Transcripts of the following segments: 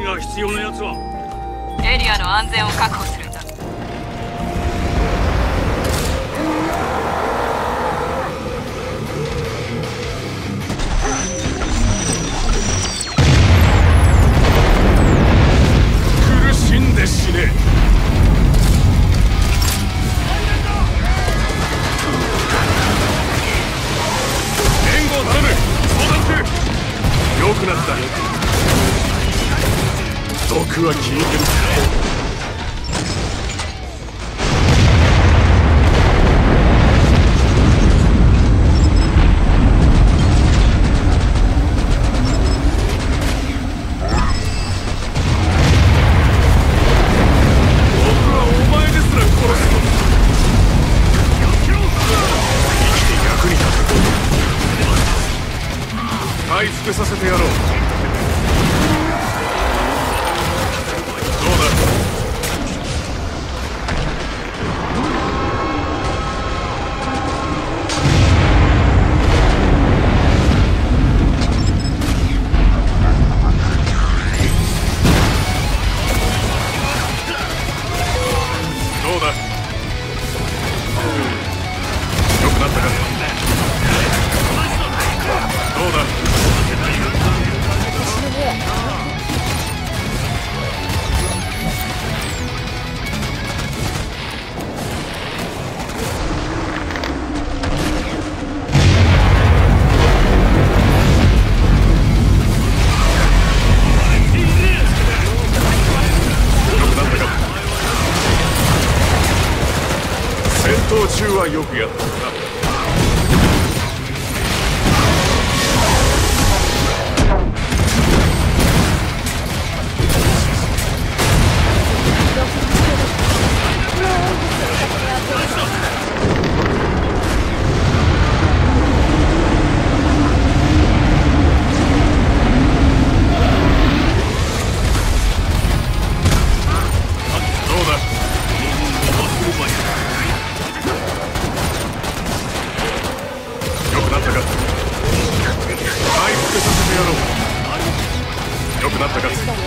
備が必要な奴はエリアの安全を確保するんだ。 苦しんで死ね。援護を頼む。相談中。良くなった。毒は効いてる。回復させてやろう。どうだ。どうだ。良くなったか。どうだ。戦闘中はよくやったな。良くなったか。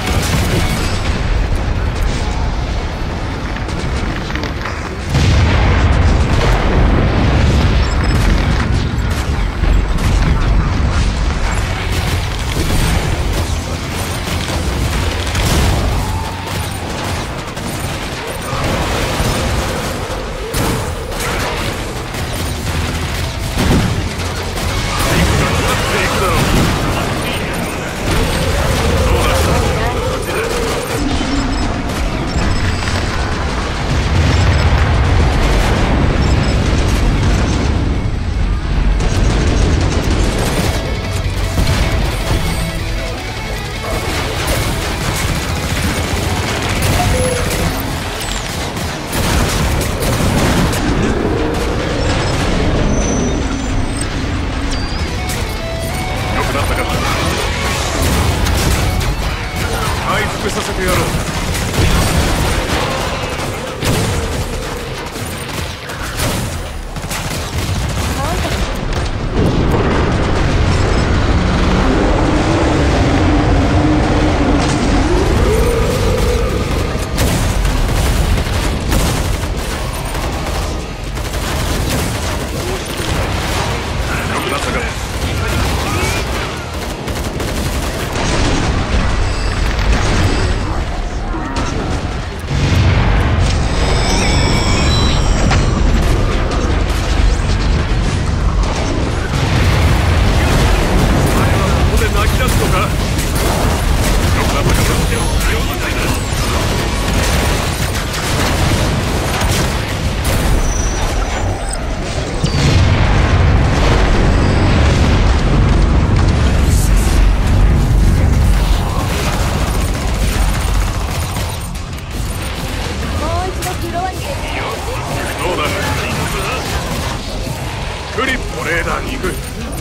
回復させてやろう。良くなったか。どうだ。クリップレーダーに行く。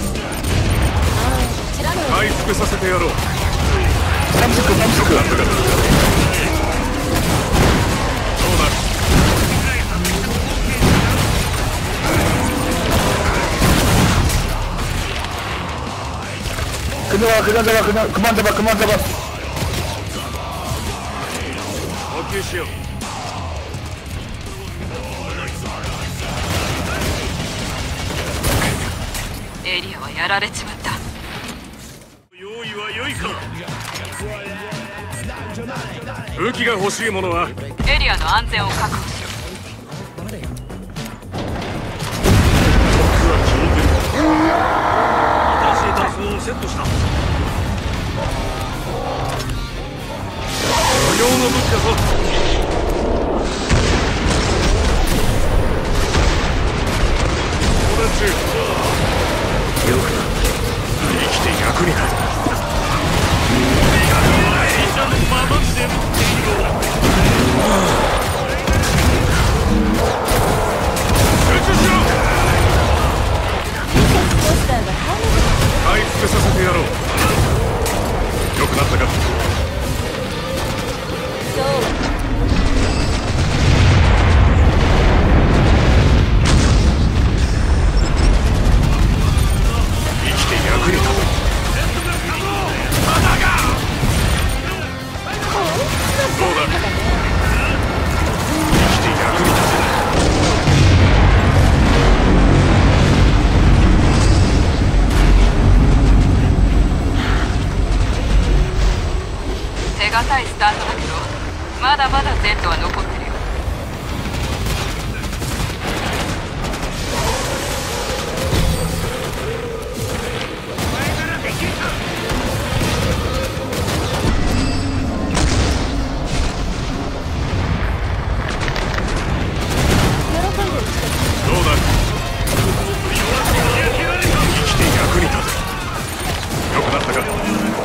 回復させてやろう。 3軸3軸。 どうだ。 그만 잡아. 求しよう。 エリアはやられちまった。 用意は良いか。武器が欲しいものは。 エリアの安全を確保しろ。 僕は聞いてる。新しい弾倉をセットした。無用の武器だぞ。友達よくな生きて役に立つ。死者のままでも集中しろ。回復させてやろう。よくなったか。生きて役に立つ。どうだ。生きて役に立つ。 手堅いスタートだけど、まだまだ Z は残ってるよ。 どうだ。生きて役に立つ。よくなったか。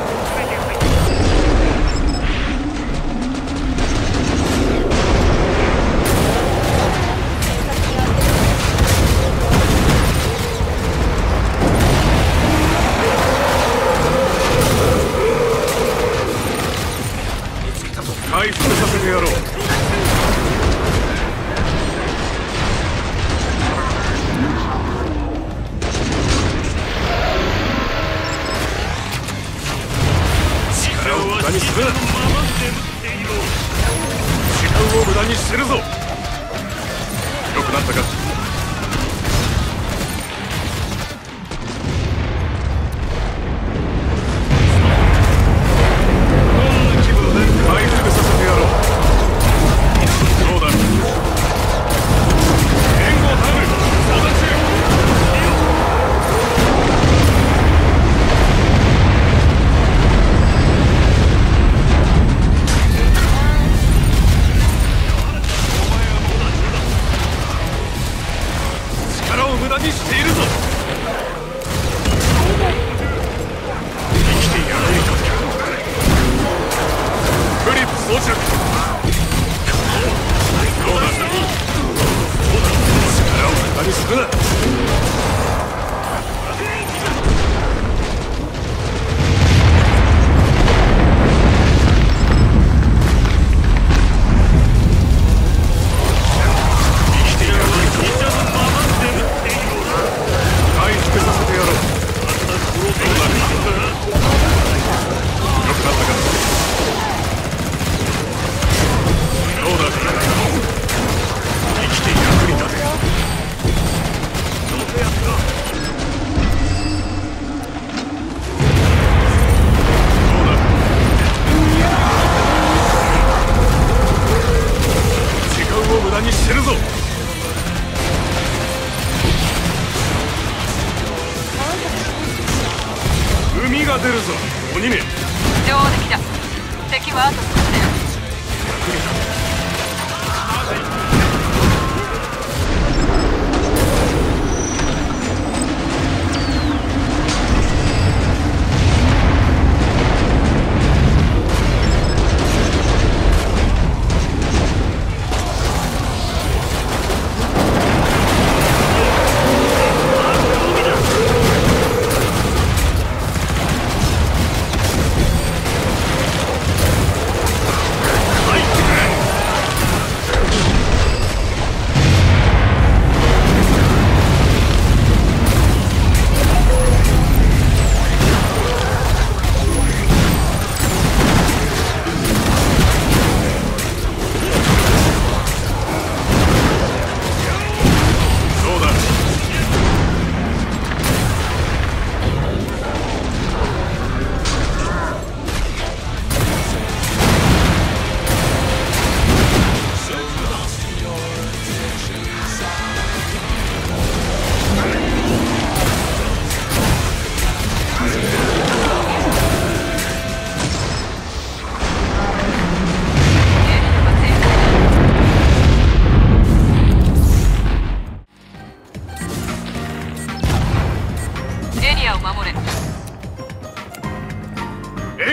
回復させてやろう。力を無駄にするな。時間を無駄にするぞ。よくなったか。回復させてやろう。どうだ。援護を頼む。相談中。力を無駄にしているぞ。生きて役に立つ。フリップ装着。どうだ。力を無駄にするな。生きて役に立つ。回復させてやろう。どうだ。よくなったか。どうだ。生きて役に立て。どうだ。時間を無駄にしてるぞ。海が出るぞ鬼め。 上出来だ。敵はあと少しだよ。 役に立て。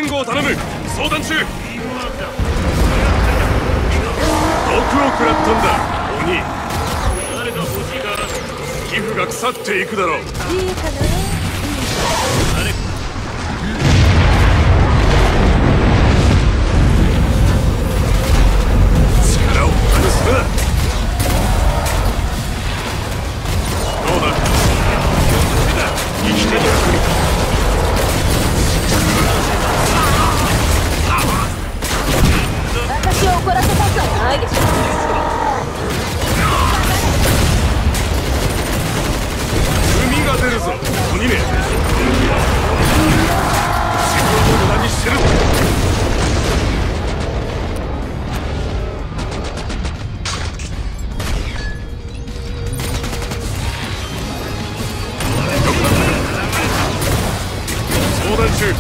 援護を頼む。相談中。毒を食らったんだ鬼。誰が欲しいか。皮膚が腐っていくだろう。いいかな。力を離すな。どうだ。生きて役に立つ。 私を怒らせたくはないでしょ。 海が出るぞ鬼め。自分を無駄にしてる。相談中。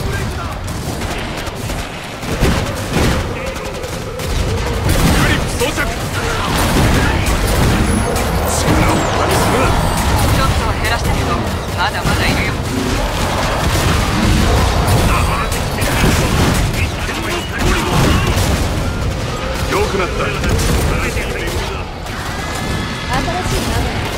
装着。力を無駄にするな。 ちょっと減らしたけどまだまだいるよ。 良くなった。 新しい名前。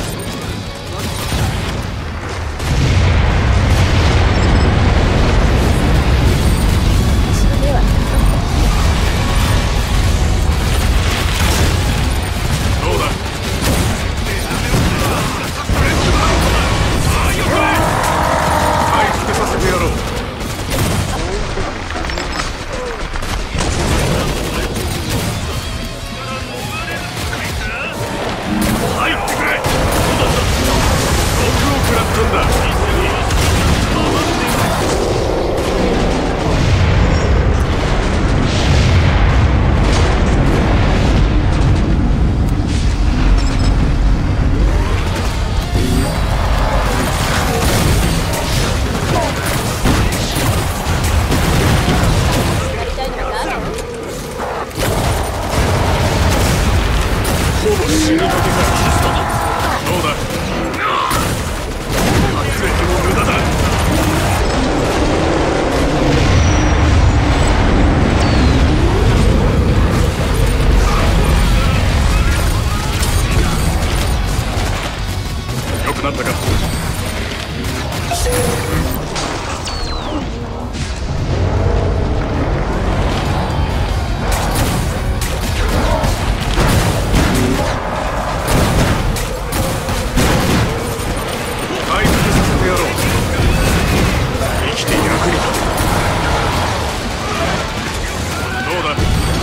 なったか。回復させてやろう。生きて役に立て。どうだ。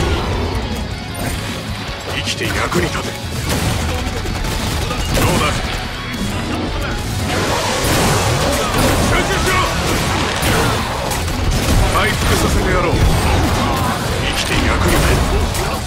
生きて役に立て。どうだ。回復させてやろう。生きて役に立て。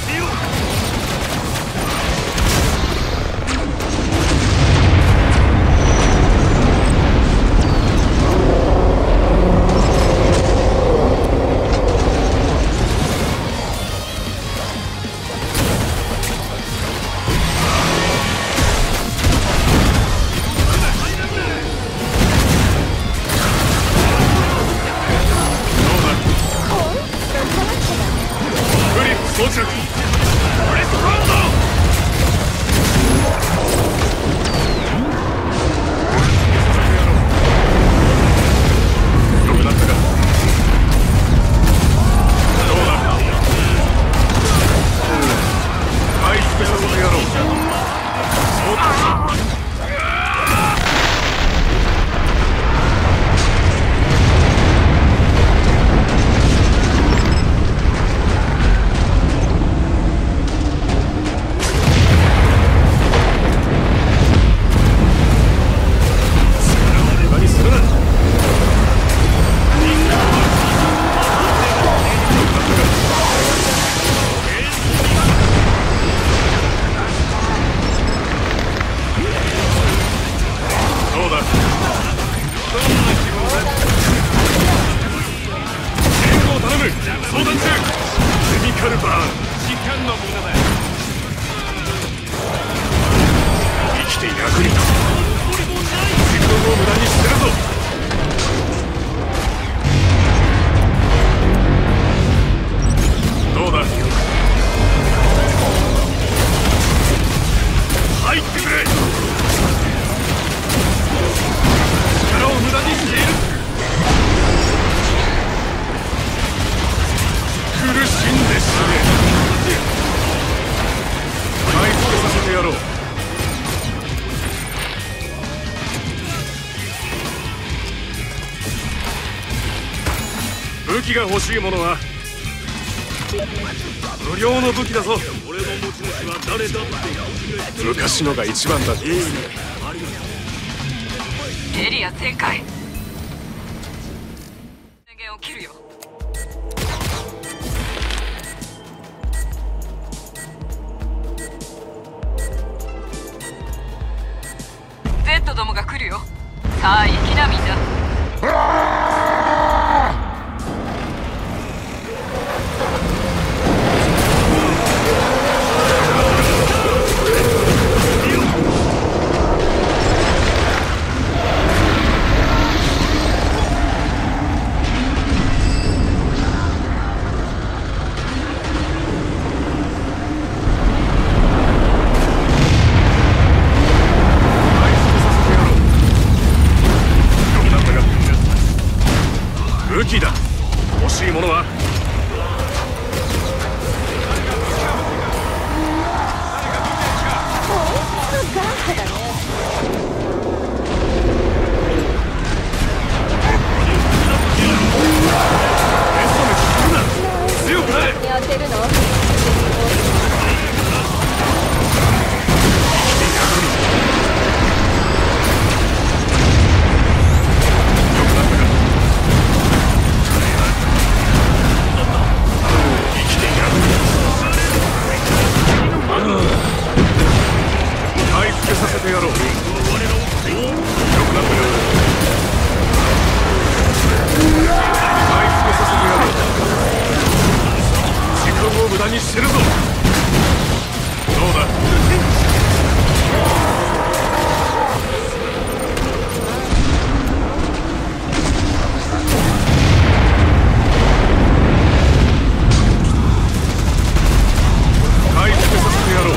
到着。ブレストバウンド。良くなったか。どうだ。回復させてやろう。そうだ。相談中。ケミカルバーン。時間の無駄だ。生きて役に立つ。時間を無駄にしてるぞ。 器が欲しいものは無料の武器だぞ。 俺の持ち主は誰だって昔のが一番だ。 エリア全開。電源を切るよ。Z どもが来るよ。さあ行きなみんな。 武器だ。欲しいものはガンハだね。 エストメス来るな。強くなれ。 当てるの回復させてやろう。よくなったよ。回復させてやろう。時間を無駄にしてるぞ。どうだ。回復させてやろう。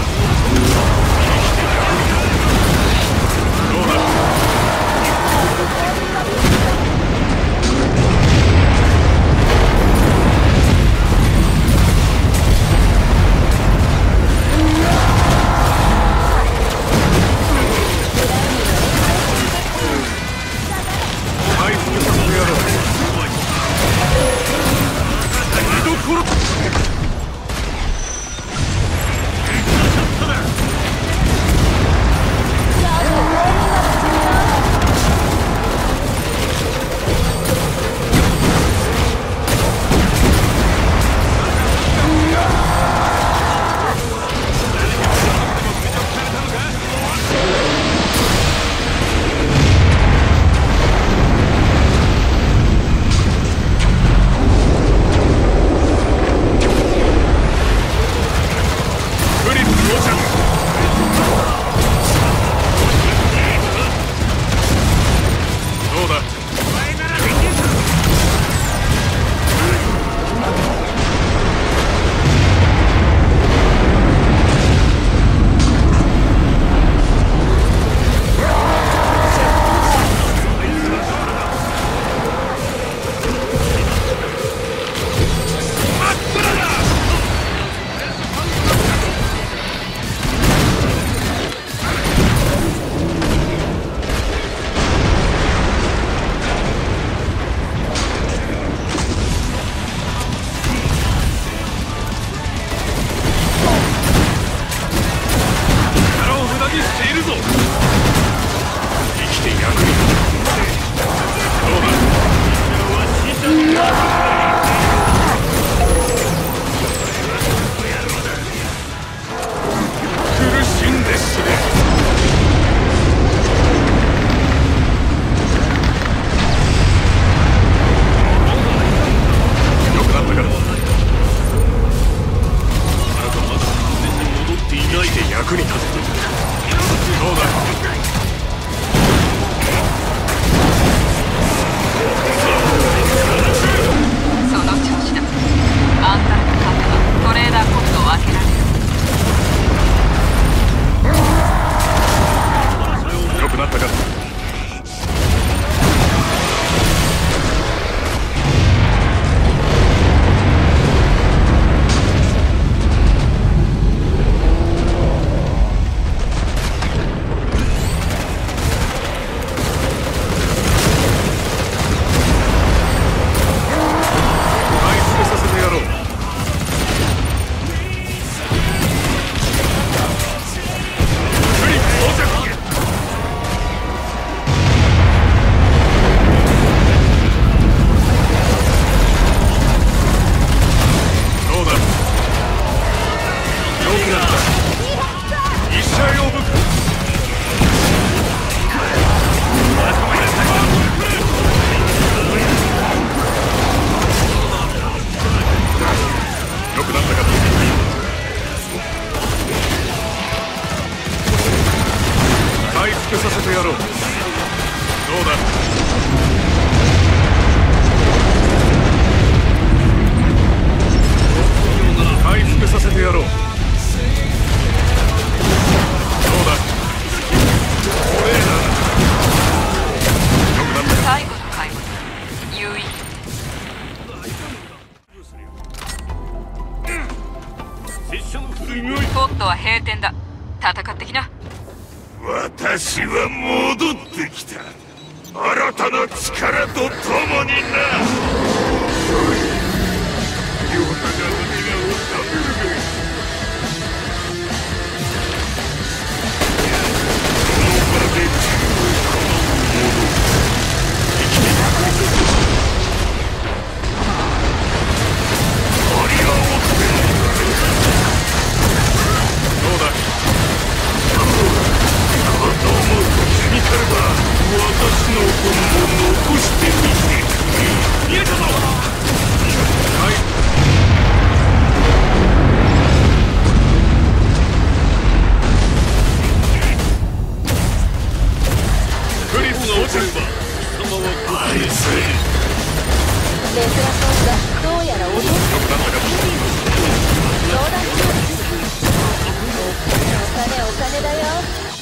すごい。 ポットは閉店だ。戦ってきな。 私は戻ってきた。新たな力と共にな。両方が私が治めるべき。 珍そうだ。どうやら踊ってる。相談中。お金だよ。